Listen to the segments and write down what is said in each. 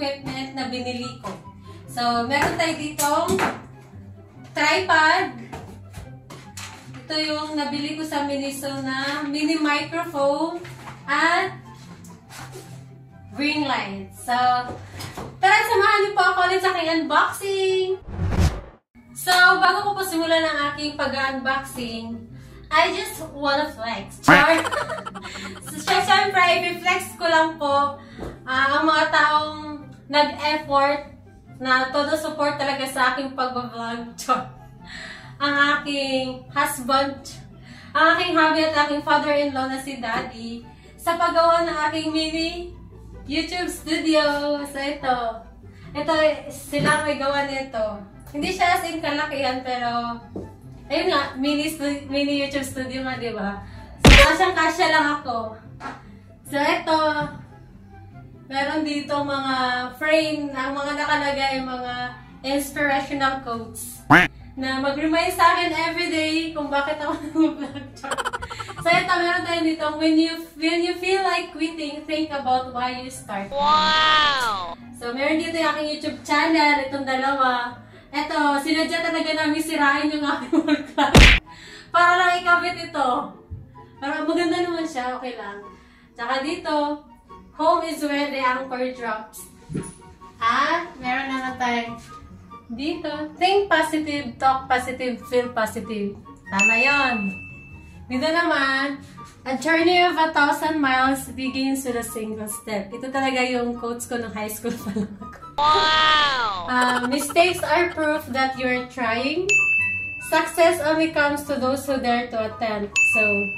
equipment na binili ko. So, meron tayo ditong tripod. Ito yung nabili ko sa Miniso na mini microphone at ring light. So, tara, samahan niyo po ako ulit sa aking unboxing. So, bago ko po simulan ang aking pag-unboxing, I just wanna flex. Char! So, syempre, i-flex ko lang po ang mga taong nag-effort na todo support talaga sa aking pag-vlog. Char! Ang aking husband, ang aking hubby at aking father-in-law na si Daddy sa paggawa ng aking mini YouTube studio. So, ito sila may gawa nito. Hindi siya as in kalakihan, pero ayun nga, mini YouTube studio nga, diba? So, kasya lang ako. So, ito, meron dito mga frame na mga nakalagay, mga inspirational quotes na mag-remind sa akin everyday kung bakit ako nag-vlog. So, ito, meron tayo dito, when you feel like quitting, think about why you start. Wow! So, meron dito yung aking YouTube channel, itong dalawa. Ito, sinadya talaga namin sirain yung aking wall clock. Para lang ikabit ito. Pero maganda naman siya, okay lang. Tsaka dito, home is where the anchor drops. At meron naman tayo dito, think positive, talk positive, feel positive. Tama yon. Dito naman, a journey of 1,000 miles begins with a single step. Ito talaga yung quotes ko nung high school pa lang ako. Wow! Mistakes are proof that you're trying. Success only comes to those who dare to attempt. So,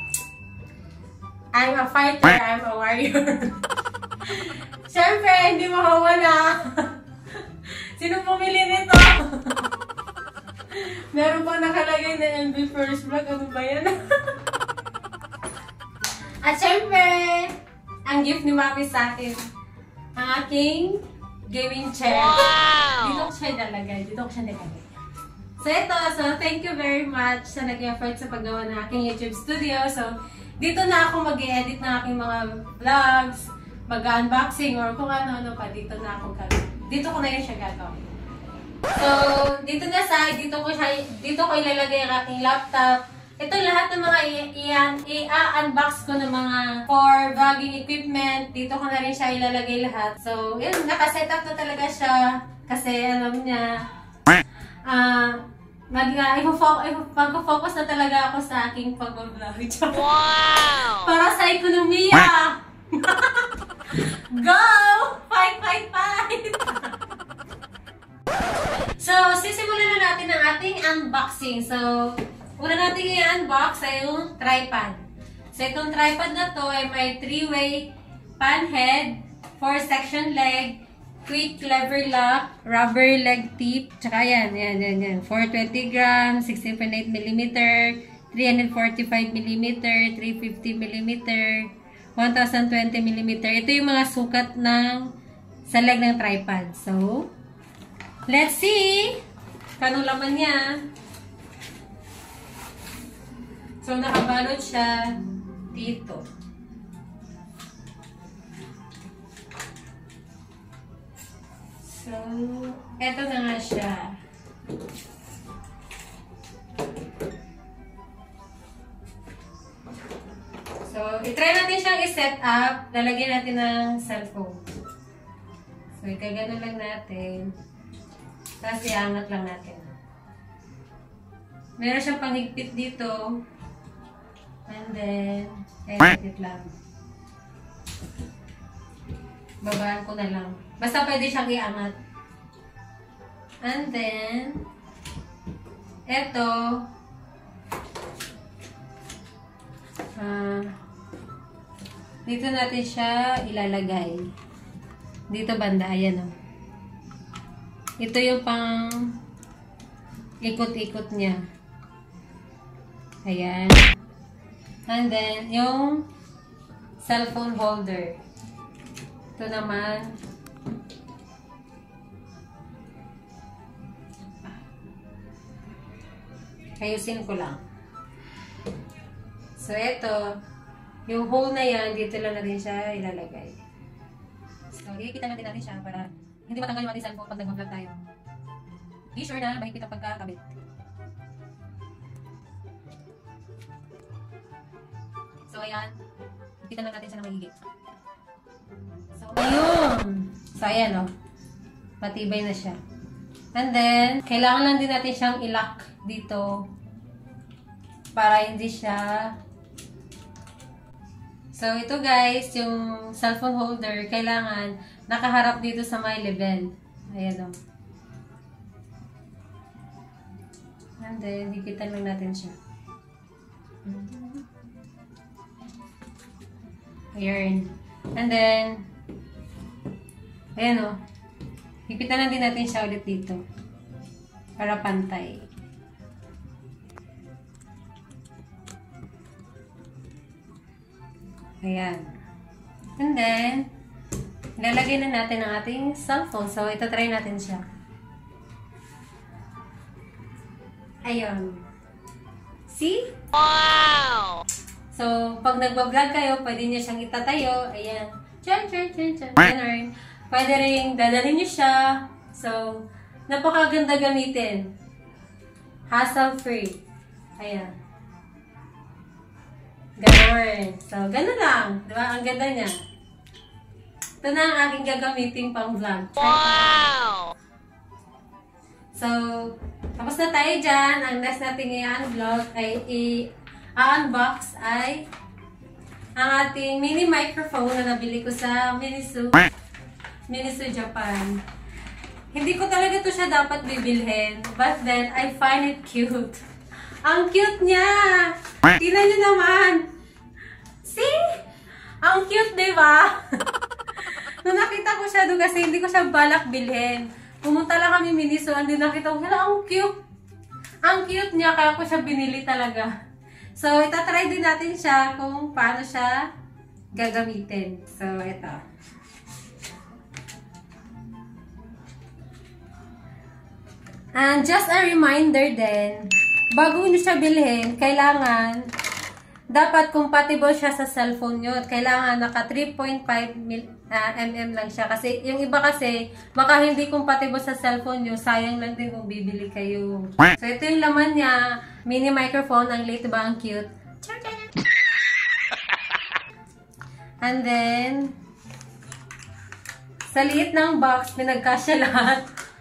I'm a fighter, I'm a warrior. Siyempre, hindi mawawala. Sino pumili nito? Meron pang nakalagay na MB First Vlog. Ano ba yan? At siyempre, ang gift ni Mami sa akin, ang aking gaming chair. Wow! Dito ko siya nalagay. So, ito. So, thank you very much sa nag-effort sa paggawa ng aking YouTube studio. So, dito na ako mag-i-edit ng aking mga vlogs, mag-unboxing, or kung ano-ano pa. Dito ko na yun siya gagawin. So, dito na side, dito ko ilalagay ang aking laptop. Ito lahat ng mga i-unbox ko ng mga for vlogging equipment. Dito ko na rin siya ilalagay lahat. So, yun, nakaset up na talaga siya. Kasi, alam niya, mag-focus na talaga ako sa aking pag-vlog. Wow! Para sa ekonomiya! Go! Fight, fight, fight! So, sisimulan na natin ang ating unboxing. So, una natin i-unbox ay yung tripod. So, itong tripod na to ay may 3-way pan head, 4-section leg, quick lever lock, rubber leg tip, tsaka yan. 420 grams, 16.8mm, 345mm, 350mm, 1020mm. Ito yung mga sukat sa leg ng tripod. So, let's see kano laman niya. So, nakabalot siya dito. So, eto na nga siya. So, itry natin siyang i-set up. Lalagyan natin ng cellphone. So, ikagano lang natin. Tapos, iangat lang natin. Meron siyang panghigpit dito. And then, edit lang. Babaan ko na lang. Basta pwede siyang iangat. And then, eto, dito natin siya ilalagay. Dito banda, ayan o. Ito yung pang ikot-ikot niya. Ayan. And then, yung cellphone holder. Ito naman. Ayusin ko lang. So, ito. Yung hole na yan, dito lang natin siya ilalagay. So, ikita natin siya para hindi matanggal yung ating cellphone pag nag-vlog tayo. Be sure na mahigpit ang pagkakabit. So, ayan. Hipitan lang natin siya ng mahigit. So, ayun. So, ayan, oh. Matibay na siya. And then, kailangan lang din natin siyang i-lock dito para hindi siya. So, ito guys, yung cellphone holder, kailangan nakaharap dito sa may level. Ayan, oh. And then, hipitan lang natin siya. Ayan. And then, ayan, oh. Hipitan lang din natin siya ulit dito. Para pantay. Ayan. And then, ilalagay na natin ang ating cellphone. So, ito try natin siya. Ayun. See? Wow! So, pag nagbablog kayo, pwede niyo siyang itatayo. Ayan. Chan. Ganun. Pwede rin dadalhin niyo siya. So, napakaganda gamitin. Hassle-free. Ayan. Ganun. So, ganun lang. Diba? Ang ganda niya. Ito na ang aking gagamitin pang vlog. Wow! So, tapos na tayo dyan. Ang next natin i-unvlog ay i-unbox ay ang ating mini microphone na nabili ko sa Miniso Japan. Hindi ko talaga to siya dapat bibilhin. But then, I find it cute. Ang cute niya! Tingnan nyo naman! See? Ang cute, diba? Nung nakita ko siya doon kasi hindi ko siya balak bilhin. Pumunta lang kami Miniso, and then nakita ko, hala, ang cute! Ang cute niya, kaya ko siya binili talaga. So, itatry din natin siya kung paano siya gagamitin. So, ito. And just a reminder din, bago nyo siya bilhin, kailangan, dapat compatible siya sa cellphone nyo. Kailangan naka 3.5 mm lang siya. Kasi yung iba kasi, baka hindi compatible sa cellphone nyo, sayang lang din kung bibili kayo. So, ito yung laman niya. Mini microphone. Ang liit ba? Ang cute. And then, sa liit ng box, pinagkasya lahat.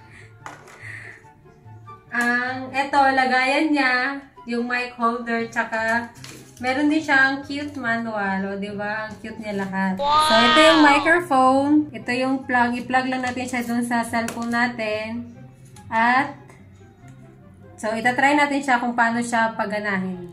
Ito, lagayan niya, yung mic holder, tsaka meron din siyang cute manual, o diba? Ang cute niya lahat. Wow! So, ito yung microphone. Ito yung plug. I-plug lang natin siya dun sa cellphone natin. At, so, itatry natin siya kung paano siya paganahin.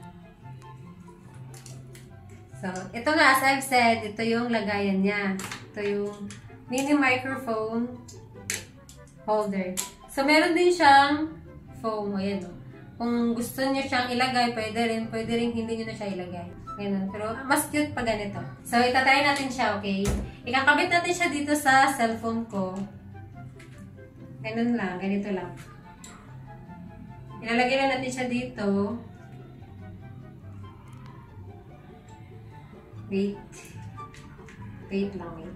So, ito nga, as I've said, ito yung lagayan niya. Ito yung mini microphone holder. So, meron din siyang foam. Ayan, o. Kung gusto niyo siyang ilagay, pwede rin hindi niyo na siya ilagay. Ganun. Pero mas cute pa ganito. So, itatry natin siya, okay? Ikakabit natin siya dito sa cellphone ko. Ganun lang, ganito lang. Ilalagay lang natin siya dito. Wait. Wait lang, wait.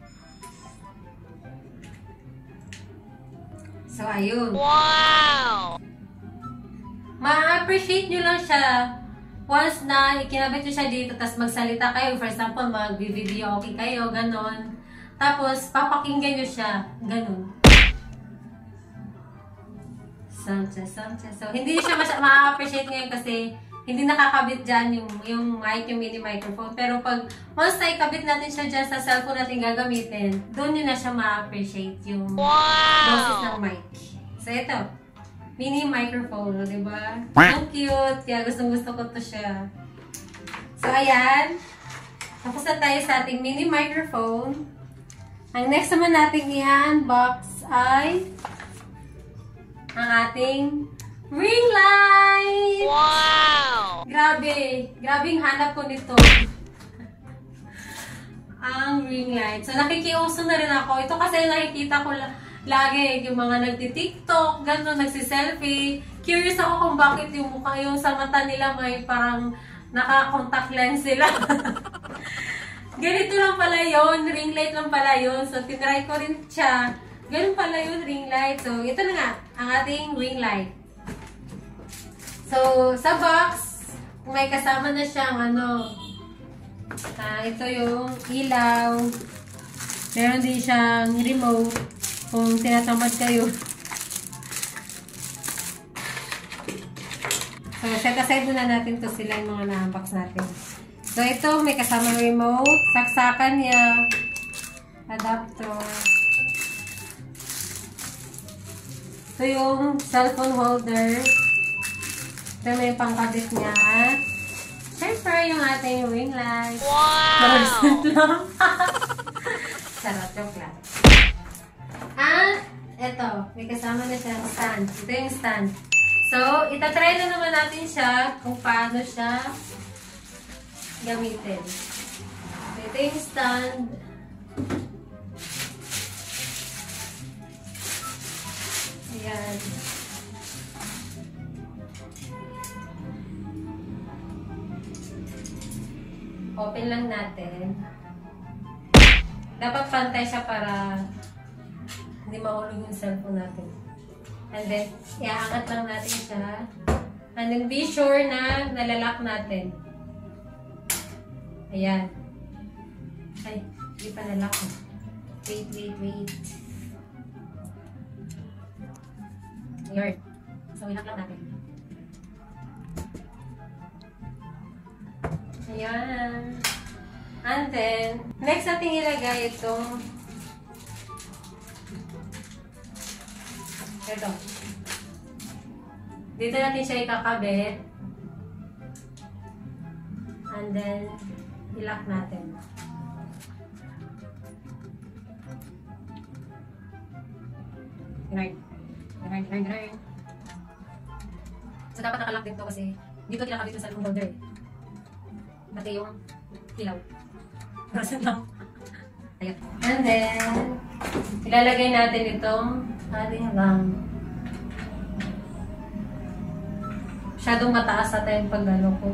So, ayun. Wow! Ma-appreciate nyo lang siya once na ikinabit nyo siya dito, tapos magsalita kayo. For example, mag-video okay kayo, ganon. Tapos, papakinggan nyo siya, ganon. So, hindi siya ma-appreciate ngayon kasi hindi nakakabit dyan yung mic, yung mini microphone. Pero pag once na ikabit natin siya dyan sa cellphone natin gagamitin, doon nyo na siya ma-appreciate yung boses ng mic. So, ito. Mini microphone, diba? Ang cute. Kaya gustong-gusto ko to siya. So, ayan. Tapos na tayo sa ating mini microphone. Ang next naman natin i-unbox ay ang ating ring light! Wow! Grabe. Grabing hanap ko nito. Ang ring light. So, nakikiuso na rin ako. Ito kasi nakikita ko lagi yung mga nagti-tiktok, gano'n, nagsi-selfie. Curious ako kung bakit yung mukha, yung sa mata nila may parang naka-contact lens sila. Ganito lang pala yun, ring light lang pala yun. So, tinry ko rin siya. ganun pala yung ring light. So, ito na nga, ang ating ring light. So, sa box, may kasama na siyang ito yung ilaw. Meron din siyang remote kung tinatamad kayo. So, set aside muna natin to sila yung mga na-unbox natin. So, ito may kasamang remote, saksakan niya, adapter. Ito yung cellphone holder. Ito may pangkabit niya. Siyempre, yung ating ring light. Wow! lang. Sarap, joke lang. Ito, may kasama na siyang stand. Ito yung stand. So, itatry na naman natin siya kung paano siya gamitin. So, ito yung stand. Ayan. Open lang natin. Dapat pantay siya para hindi mahulog yung cellphone natin. And then, iaangat lang natin siya. And then, be sure na nalalak natin. Ayan. Ay, hindi pa nalak. Wait. Ayan. So, ilak lang natin. Ayan. And then, next natin ilagay itong ito. Dito natin siya ikakabit. And then, ilak natin. Grind. So, dapat nakalak din to kasi dito kinakabit yung cellphone holder. Pati yung ilaw. Rasan lang. Ayan. And then, ilalagay natin itong ating lang. Masyadong mataas sa tayong pag-ano ko.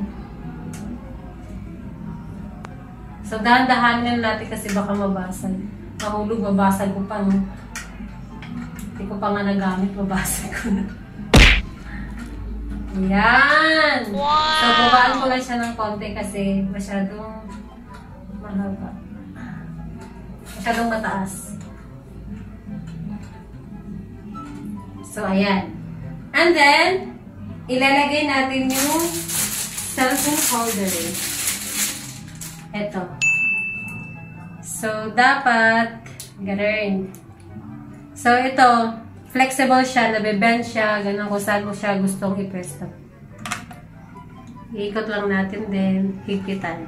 So, dahan-dahanin natin kasi baka mabasag. Mahulog, mabasag ko pa. Hindi ko pa nga nagamit, mabasag ko na. Ayan! Wow! So, babaan ko lang siya ng konti kasi masyadong mahaba. Masyadong mataas. So, ayan. And then, ilalagay natin yung cellphone holder. Ito. So, dapat ganun. So, ito, flexible siya, nabibend siya, ganun kung saan mo siya gustong i-presto. Iikot lang natin din, higpitan.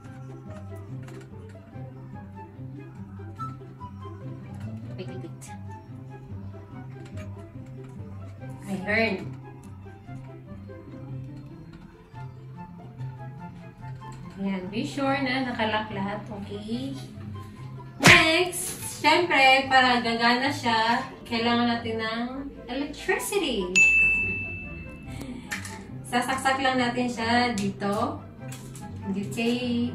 Wait. Ayun. Ayan, be sure na nakalock lahat. Okay. Next, syempre, para gagana siya, kailangan natin ng electricity. Sasaksak lang natin siya dito. Okay.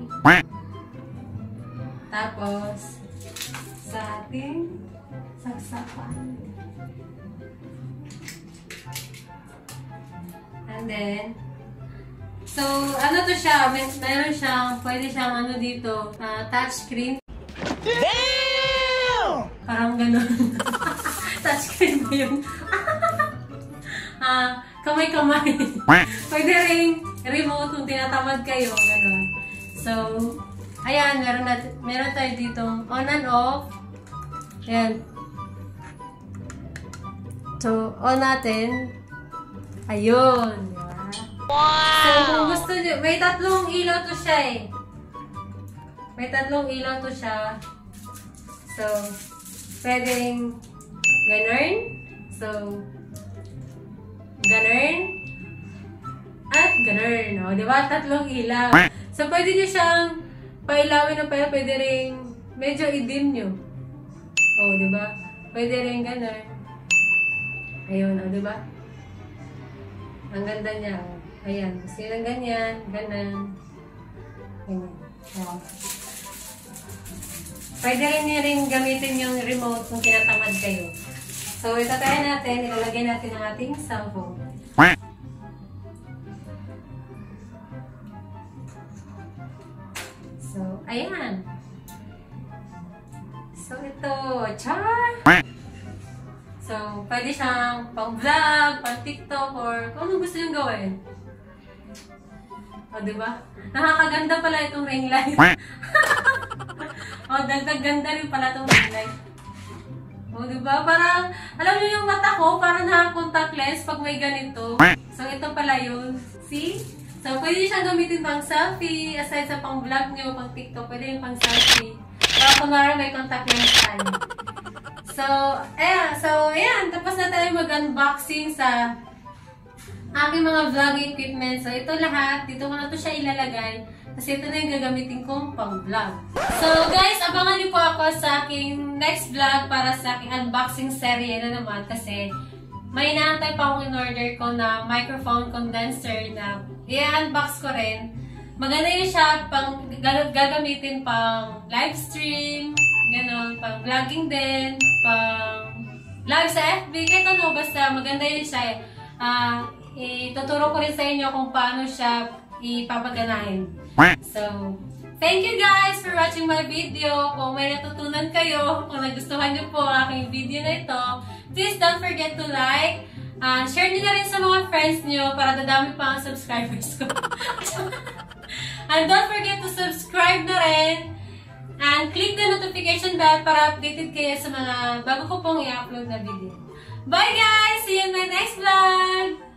Tapos, sa ating saksakan. And then, so, ano to siya? Meron siyang, pwede siyang ano dito, touchscreen. Damn! Parang ganun. Touchscreen ba yun? Kamay-kamay. Pwede rin remote kung tinatamad kayo. Ganun. So, ayan, meron tayo ditong on and off. Ayan. So, on natin. Ayun. Diba? Wow! So, kung gusto nyo, may tatlong ilaw to siya eh. May tatlong ilaw to siya. So, pwedeng ganun. So, ganun. At ganun. O, diba? Tatlong ilaw. So, pwede nyo siyang pailawin na pala. Pwede rin medyo i-dim nyo. O, diba? Pwede rin ganun. Ayun, o, diba? Ang ganda niya. O. Ayan. Gusto nyo ganyan. Ganun. Ganyan. O. Pwede rin gamitin yung remote kung tinatamad kayo. So, itatry natin, ilalagay natin ang ating cellphone. So, ayan. So, ito, char! So, pwede siyang pang-vlog, pang-TikTok, or kung ano gusto nyo gawin. O, diba? Nakakaganda pala itong ring light. O, dagdag ganda rin pala itong ring light. O, diba? Parang, alam nyo yung mata ko, parang naka-contact lens pag may ganito. So, ito pala yun. See? So, pwede siyang gamitin pang selfie, aside sa pang-vlog nyo, pang-TikTok, pwede yung pang-selfie. Para kunwari may contact lens tayo. So, ayan. Tapos na tayo mag-unboxing sa aking mga vlogging equipment. So, ito lahat. Dito ko na ito siya ilalagay. Kasi ito na yung gagamitin kong pang-vlog. So, guys, abangan niyo po ako sa aking next vlog para sa aking unboxing serye na naman. Kasi, may inaantay pa akong in-order ko na microphone condenser na i-unbox ko rin. Maganda yun siya pang gagamitin pang live stream, gano'n, pang vlogging din, pang live sa FB, kahit ano, basta maganda yun siya. Ituturo ko rin sa inyo kung paano siya ipapaganahin. So, thank you guys for watching my video. Kung may natutunan kayo, kung nagustuhan nyo po ang aking video na ito, please don't forget to like, share nyo na rin sa mga friends nyo para dadami pa ang subscribers ko. And don't forget to subscribe na rin. And click the notification bell para updated kayo sa mga bago ko pong i-upload na video. Bye guys! See you in my next vlog!